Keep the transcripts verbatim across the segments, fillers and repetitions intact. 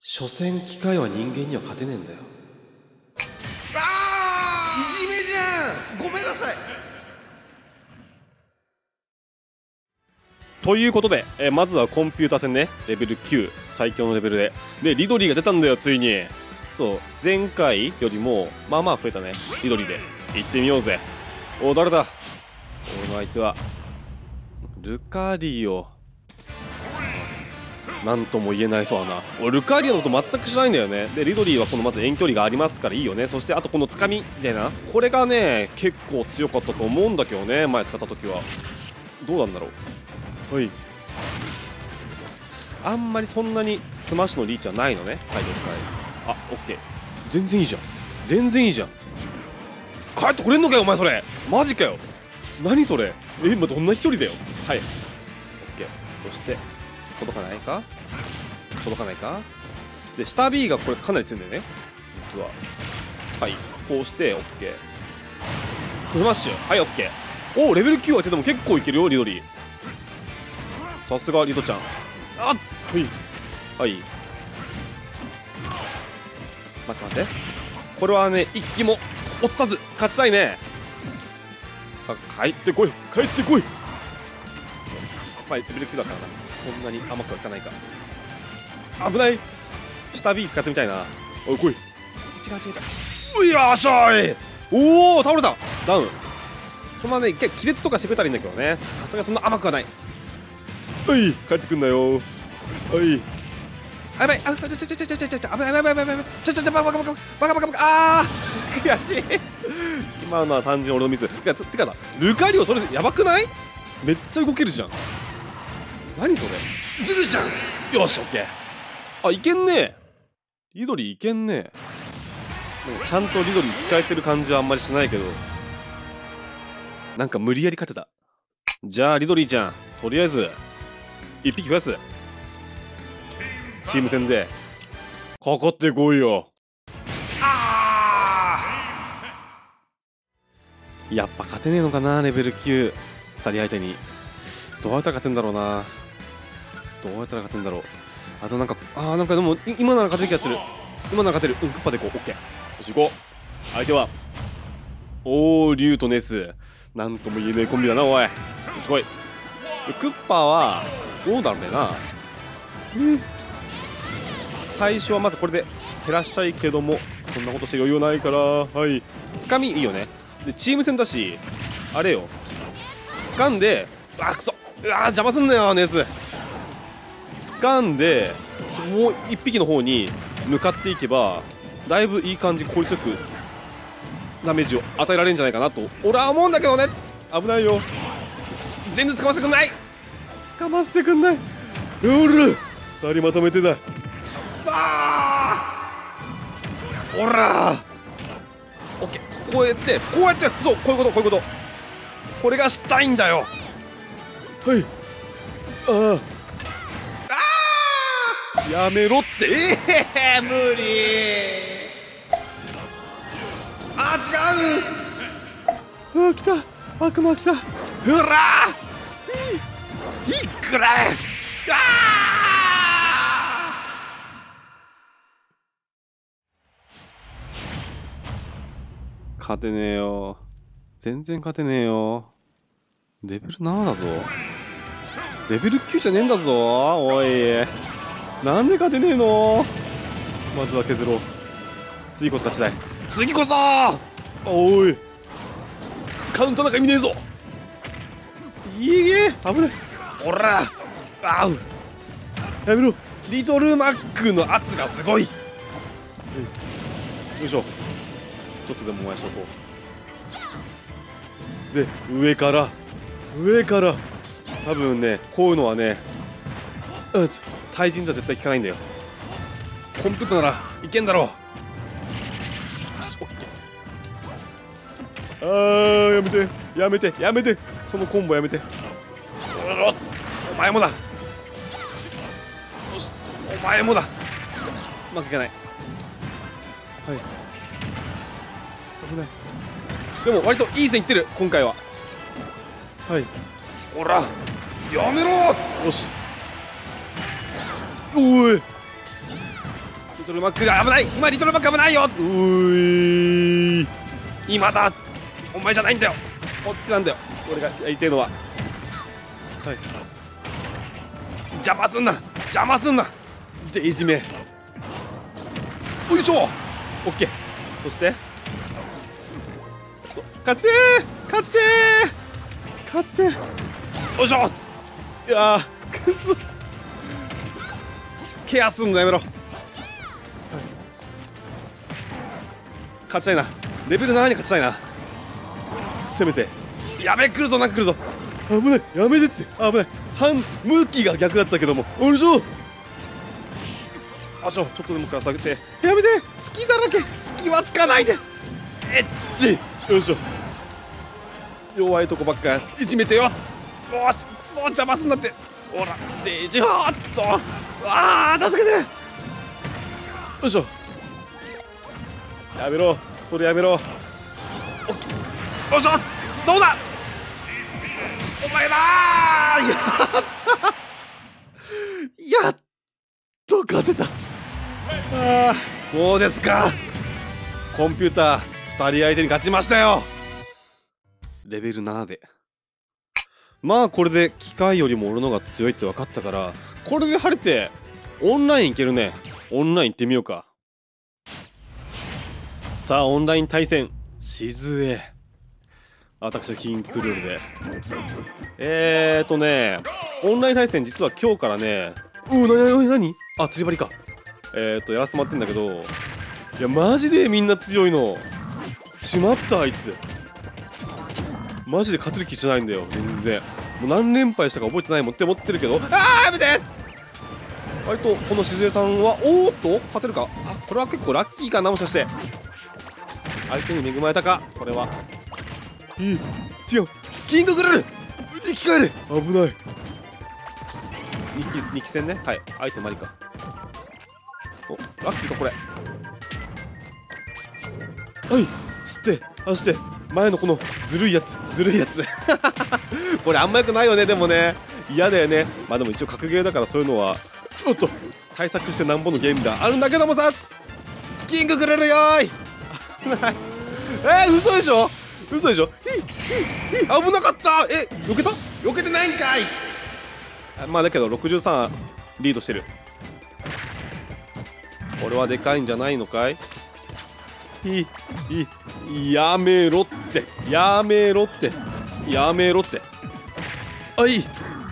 所詮機械は人間には勝てねえんだよ。 あー、いじめじゃん。ごめんなさい。 ということで、えー、まずはコンピュータ戦ね、レベルきゅう、最強のレベルででリドリーが出たんだよ、ついに。そう、前回よりもまあまあ増えたね。リドリーで行ってみようぜ。お、誰だ。俺の相手はルカリオ。なんとも言えないとはな。俺ルカリオのこと全く知らないんだよね。でリドリーはこのまず遠距離がありますからいいよね。そしてあとこのつかみみたいな、これがね結構強かったと思うんだけどね、前使った時は。どうなんだろう。はい、あんまりそんなにスマッシュのリーチはないのね。はい、了解。あ、オッケー。全然いいじゃん、全然いいじゃん。帰ってこれんのかよお前、それマジかよ。何それ。え、今どんな飛距離だよ。はい、オッケー。そして届かないか、届かないか。で下 B がこれかなり強いんだよね実は。はい、こうしてオッケー。スマッシュ、はい、オッケー。おお、レベルきゅう当てても結構いけるよリドリー。さすがリドちゃん。あっ、はいはい、待って待って、これはね一気も落とさず勝ちたいね。帰ってこい、帰ってこい。まあレベルきゅうだからな、そんなに甘くはいかないか。危ない。下 B 使ってみたいな。おい来い。違う違う違う。うよーしょい。おお、倒れた。ダウン。そのままね一回気絶とかしてくれたらいいんだけどね、さすがそんな甘くはない。はい、帰ってくんなよ。はい。あ、やばい、あ、ちょちょちょちょちょちょちょ、危ない危ない危ない危ない、ちょちょちょ、バカバカバカバカバカバカ、あー悔しい。今のは単純に俺のミス。てかてかだ、ルカリオそれやばくない？めっちゃ動けるじゃん。何それ。 ずるじゃん。 よし、オッケー。あ、いけんね。リドリーいけんね。ちゃんとリドリー使えてる感じはあんまりしないけど、なんか無理やり勝てた。じゃあリドリーちゃん、とりあえずいっぴき増やす。チーム戦でかかってこいよ。あー、やっぱ勝てねえのかな、レベルきゅうふたり相手に。どうやったら勝てんだろうな。どうやったら勝てんだろう。あとなんか、あーなんかでも今なら勝てる気がする。今なら勝てる。うん、クッパでいこう。オッケー。よし行こう。相手はおー、リュウとネス。なんとも言えねえコンビだな、おい。よし来い。クッパはどうだろうねな。え最初はまずこれで減らしたいけども、そんなことして余裕ないから。はい、つかみいいよね。でチーム戦だしあれよ、掴んで、うわくそうわ邪魔すんなよネス。掴んでもう一匹の方に向かっていけばだいぶいい感じ、効率よくダメージを与えられるんじゃないかなと俺は思うんだけどね。危ないよ、全然掴ませてくんない、掴ませてくんない。よるふたりまとめてだ。さあおらー、オッケー。こうやってこうやって、そう、こういうことこういうこと、これがしたいんだよ。はい、ああやめろって。ええー、無理。あ違う。あ来た、悪魔来た。ほらー、いくらあ勝てねえよ、全然勝てねえよ。レベルななだぞ、レベルきゅうじゃねえんだぞ。おいなんで勝てねえの。まずは削ろう。次こそ勝ちたい、次こそ。おいカウントなんか意味ねえぞ。いいえ危ない。おらあうやめろ。リトルマックの圧がすごい。よいしょ、ちょっとでも燃やしとこう。で上から上から多分ねこういうのはね、うん、対人じゃ絶対効かないんだよ。コンピューターならいけんだろう。あーやめてやめてやめて、そのコンボやめて。お前もだ。よしお前もだ。うまくいかない。はい危ない。でも割といい線いってる今回は。はい、ほらやめろ。よしおいトルマックが危ない。今リトルマック危ないよ。うーい、今だ。お前じゃないんだよ、こっちなんだよ俺がやりてえのは。はい、邪魔すんな邪魔すんなでいじめ。よいしょ、オッケー。そして勝ちてー勝ちてー勝ちてー、よいしょ。いやーくそ、ケアすんのやめろ。勝ちたいな、レベルななに勝ちたいな、せめて。やべえ、来るぞ、なんか来るぞ。危ない、やめてって。危ない、半向きが逆だったけども。おいしょ、あしょ、ちょっとでもから下げて。やめて、隙だらけ、隙はつかないで。エッチ、よいしょ。弱いとこばっかいじめてよ。よし、くそ邪魔すんなって。ほらデジハーッと、わあ助けて。よいしょ、やめろそれやめろ。オッケー、よいしょ、どうだお前だー。やったやっと勝てた。ああ、どうですか、コンピューターふたり相手に勝ちましたよ。レベルななで。まあこれで機械よりも俺のが強いって分かったから、これで晴れてオンラインいけるね。オンライン行ってみようか。さあオンライン対戦、静江、私キングクルールで。えーとねオンライン対戦実は今日からね、うーなになに、あ、釣り針か。えーとやらせてもらってんだけど、いやマジでみんな強いの。しまった、あいつマジで勝てる気しないんだよ全然。もう何連敗したか覚えてないもんって思ってるけど、あーやめて。割とこの静江さんはおーっと勝てるか。あ、これは結構ラッキーかな、もしかして相手に恵まれたか。これはいい、違う、キングクルール生き返れ。危ない。にきにき戦ね。はい、相手マリか。お、ラッキーかこれ。はい、吸って走って、前のこのずるいやつずるいやつこれあんまよくないよね。でもね嫌だよね。まあでも一応格ゲーだからそういうのはちょっと対策してなんぼのゲームがあるんだけどもさ、キングクルールよーいえー、嘘でしょ嘘でしょ。ひひひ、危なかった。え、避けた避けてないんかい。まあだけどろくじゅうさんリードしてる。これはでかいんじゃないのかい。いい、やめろってやめろってやめろって。あ、いい、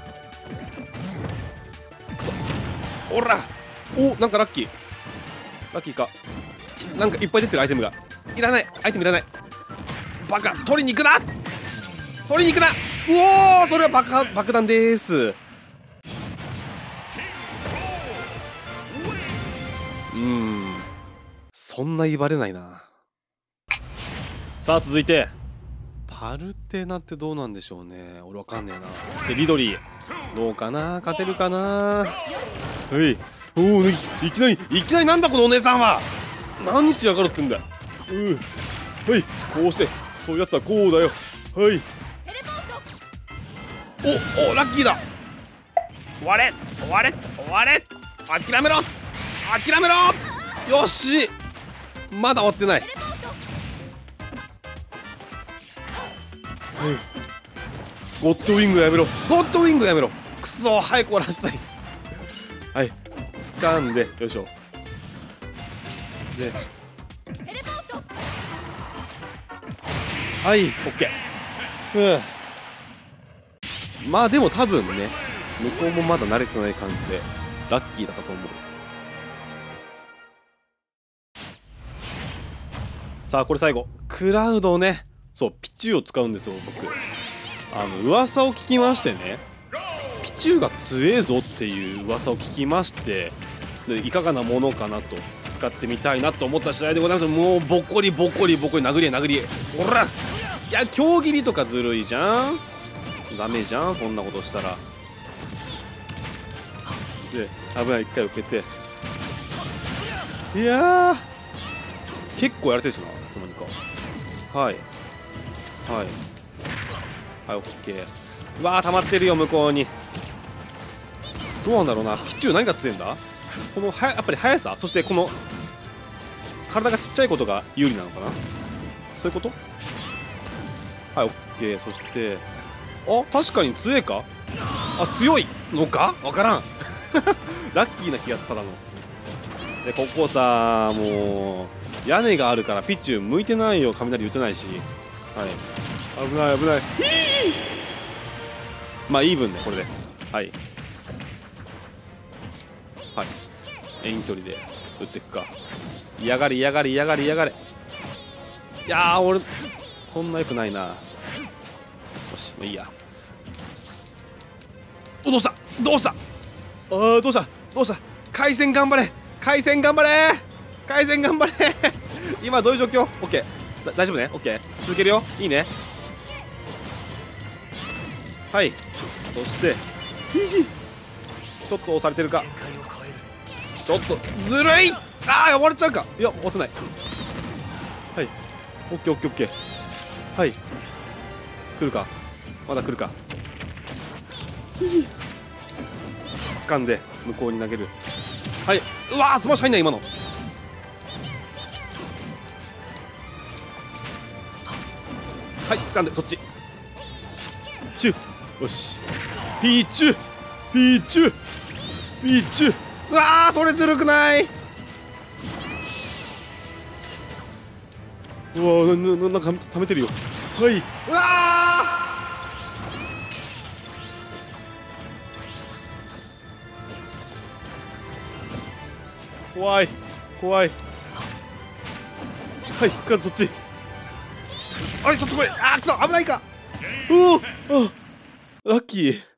ほら、お、なんかラッキーラッキーか。なんかいっぱい出てるアイテムが。いらない、アイテムいらない。バカ、取りに行くな取りに行くな。うおー、それは爆破爆弾でーす。うーん、そんな言われないな。さあ続いてパルテナってどうなんでしょうね。俺わかんねえな。でリドリーどうかな、勝てるかな。はい、おお、いきなりいきなりなんだこのお姉さんは。何しやがるってんだよ。うん、はい、こうしてそういうやつはこうだよ。はい、おお、ラッキーだ。終われ終われ終われ、諦めろ諦めろ。よし、まだ終わってない。ゴッドウィングやめろゴッドウィングやめろ。くそー、早く終わらせたいはい、掴んで、よいしょ。で、はい、オッケー。うん、まあでも多分ね向こうもまだ慣れてない感じでラッキーだったと思う。さあこれ最後クラウドをね、そうピチューを使うんですよ僕。あの噂を聞きましてね、ピチューが強えぞっていう噂を聞きまして、でいかがなものかなと使ってみたいなと思った次第でございます。もうボッコリボッコリボッコリ殴り殴り、ほら、いや強切りとかずるいじゃん、ダメじゃんそんなことしたら。で危ない、一回受けて、いやー結構やれてるしな、いつの間にか。はいはいはい、オッケー。うわー溜まってるよ向こうに。どうなんだろうな、ピチュー何が強いんだ。 このはややっぱり速さ、そしてこの体がちっちゃいことが有利なのかな、そういうこと。はい、オッケー。そしてあ、確かに強えか、あ、強いのかわからんラッキーな気がする。ただので、ここさ、もう屋根があるからピッチュ向いてないよ。雷打てないし、はい、危ない危ない。まあイーブンね、これで。はいはい、遠距離で打っていくか。嫌がれ嫌がれ嫌がれ嫌がれ。いやー、俺そんな良くないな。よし、もういいや。お、どうしたどうした、あー、どうしたどうした。回線頑張れ回線頑張れ回線頑張れ今どういう状況。オッケー、だ大丈夫ね。オッケー、続けるよ。いいね。はい、そしてちょっと押されてるか。ちょっとずるい。ああ、終われちゃうか。いや、終わってない。はい、オッケーオッケーオッケー。はい、来るか、まだ来るか。掴んで向こうに投げる。はい、うわー、スマッシュ入んない今の。はい、掴んでそっち。チュー、よし。ピーチュピーチュピーチュ。うわー、それずるくない。うわー、な、な、なんか溜めてるよ。はい、うわー、怖い怖い。はい、掴んでそっち。あれ、そっち来い。あー、くそ、危ないか。うお、あ、ラッキー。